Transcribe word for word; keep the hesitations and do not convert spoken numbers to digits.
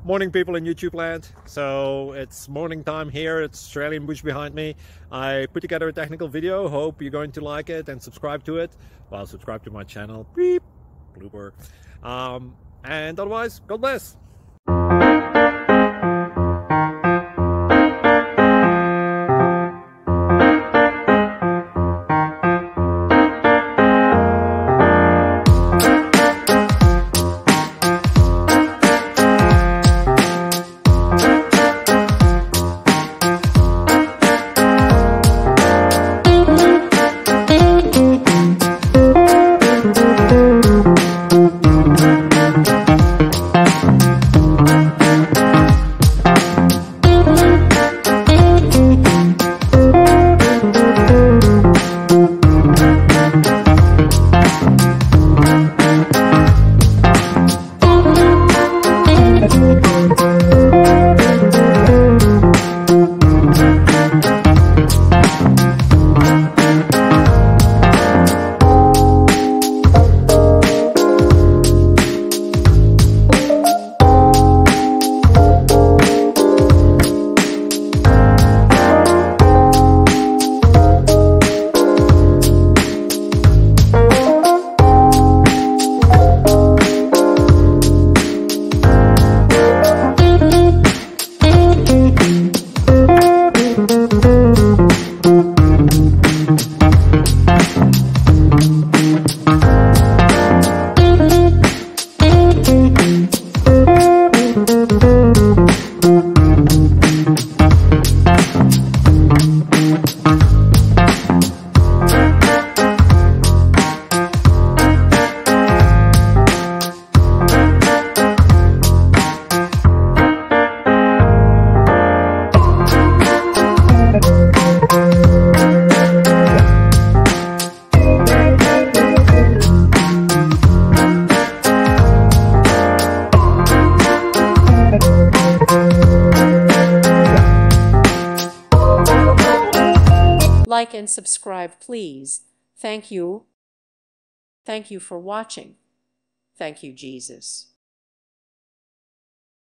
Morning, people in YouTube land. So it's morning time here. It's Australian bush behind me. I put together a technical video. Hope you're going to like it and subscribe to it. Well, subscribe to my channel. Beep. Blooper. Um, and otherwise, God bless. Like and subscribe, please. Thank you. Thank you for watching. Thank you, Jesus.